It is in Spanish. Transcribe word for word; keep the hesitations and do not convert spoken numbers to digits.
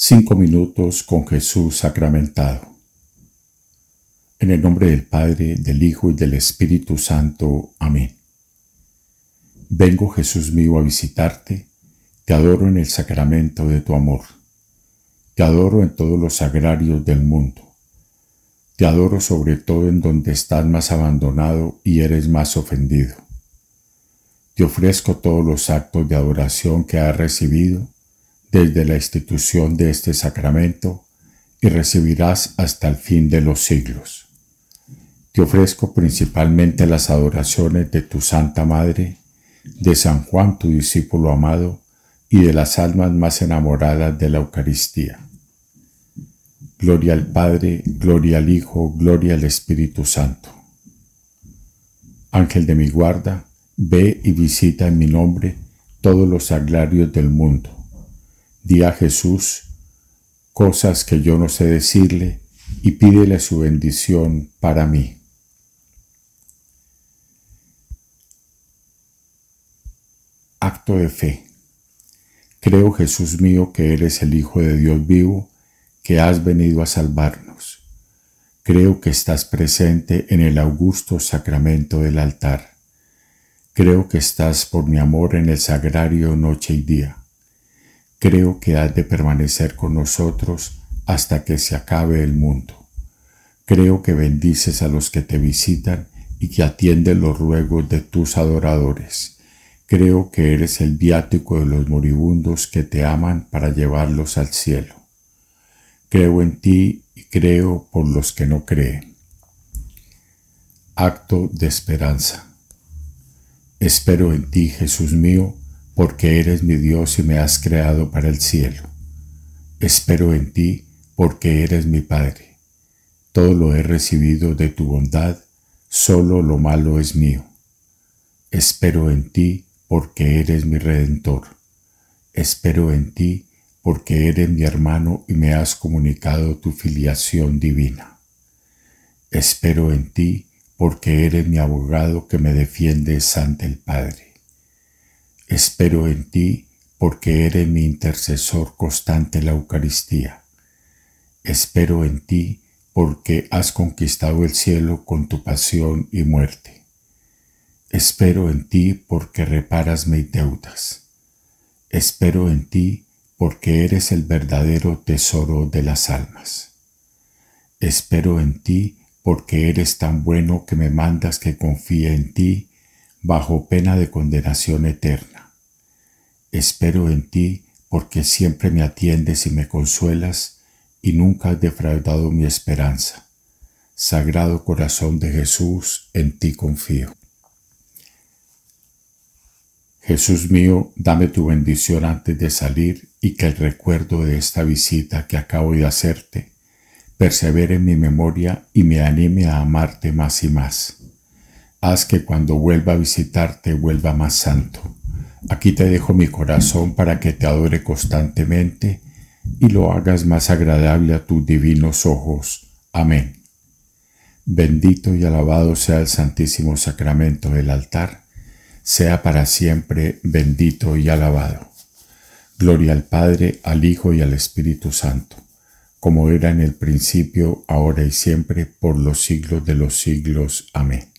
Cinco minutos con Jesús sacramentado. En el nombre del Padre, del Hijo y del Espíritu Santo. Amén. Vengo, Jesús mío, a visitarte. Te adoro en el sacramento de tu amor. Te adoro en todos los sagrarios del mundo. Te adoro sobre todo en donde estás más abandonado y eres más ofendido. Te ofrezco todos los actos de adoración que has recibido desde la institución de este sacramento y recibirás hasta el fin de los siglos. Te ofrezco principalmente las adoraciones de tu Santa Madre, de San Juan, tu discípulo amado, y de las almas más enamoradas de la Eucaristía. Gloria al Padre, gloria al Hijo, gloria al Espíritu Santo. Ángel de mi guarda, ve y visita en mi nombre todos los sagrarios del mundo. Di a Jesús cosas que yo no sé decirle y pídele su bendición para mí. Acto de fe. Creo, Jesús mío, que eres el Hijo de Dios vivo, que has venido a salvarnos. Creo que estás presente en el augusto sacramento del altar. Creo que estás por mi amor en el sagrario noche y día. Creo que has de permanecer con nosotros hasta que se acabe el mundo. Creo que bendices a los que te visitan y que atiendes los ruegos de tus adoradores. Creo que eres el viático de los moribundos que te aman para llevarlos al cielo. Creo en ti y creo por los que no creen. Acto de esperanza. Espero en ti, Jesús mío, porque eres mi Dios y me has creado para el cielo. Espero en ti porque eres mi Padre. Todo lo he recibido de tu bondad, solo lo malo es mío. Espero en ti porque eres mi Redentor. Espero en ti porque eres mi hermano y me has comunicado tu filiación divina. Espero en ti porque eres mi abogado que me defiendes ante el Padre. Espero en ti porque eres mi intercesor constante en la Eucaristía. Espero en ti porque has conquistado el cielo con tu pasión y muerte. Espero en ti porque reparas mis deudas. Espero en ti porque eres el verdadero tesoro de las almas. Espero en ti porque eres tan bueno que me mandas que confíe en ti bajo pena de condenación eterna. Espero en ti porque siempre me atiendes y me consuelas y nunca has defraudado mi esperanza. Sagrado Corazón de Jesús, en ti confío. Jesús mío, dame tu bendición antes de salir y que el recuerdo de esta visita que acabo de hacerte persevere en mi memoria y me anime a amarte más y más. Haz que cuando vuelva a visitarte vuelva más santo. Aquí te dejo mi corazón para que te adore constantemente y lo hagas más agradable a tus divinos ojos. Amén. Bendito y alabado sea el Santísimo Sacramento del altar, sea para siempre bendito y alabado. Gloria al Padre, al Hijo y al Espíritu Santo, como era en el principio, ahora y siempre, por los siglos de los siglos. Amén.